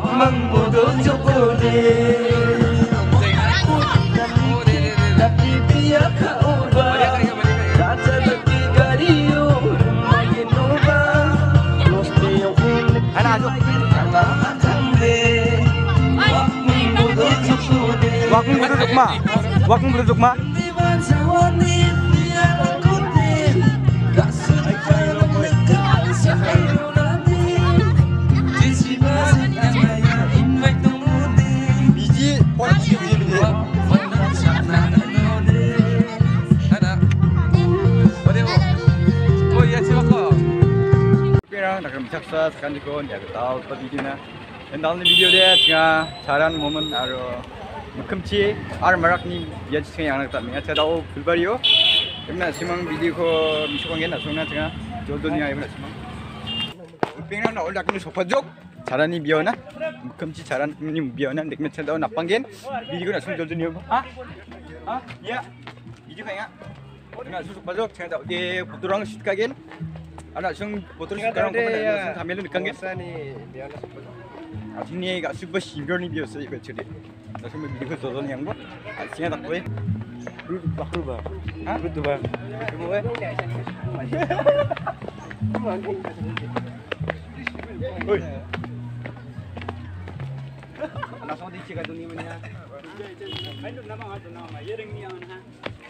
membunuh jokone tapi biar kau ubah kata lagi gario makin ubah los dia anak Waktu berduduk mah, waktu berduduk mah. Biji, biji. Oh iya silakan. Pirang nak mencaksa sekarang dikon ya tahu tadi dina. Dan dalam video dia tengah saran momen aro mukhamchi ar marakni ya tengah yang nak tak minat saya tahu filbario. Emna simang video ko misukang gena sungna tengah jodohnya emna simang. Pirang nak olak ni sopajok saran이 biona mukhamchi saran ni biona dekme saya tahu napanggen video ko nak sung jodohnya ah ya video kaya nak susuk pajok saya tahu dia puturang shoot kagen anak sung putur sekarang ko pada sung thamelu nikanggen nih biasa seperti Sini agak super senior ni biasa ikut cerita. Langsung video tu yang buat. Sini tak boleh. berubah. Hah? Berubah. Coba eh. Oi. Langsung dicek dunia mana. Main tu nama. Ye ring ni ana.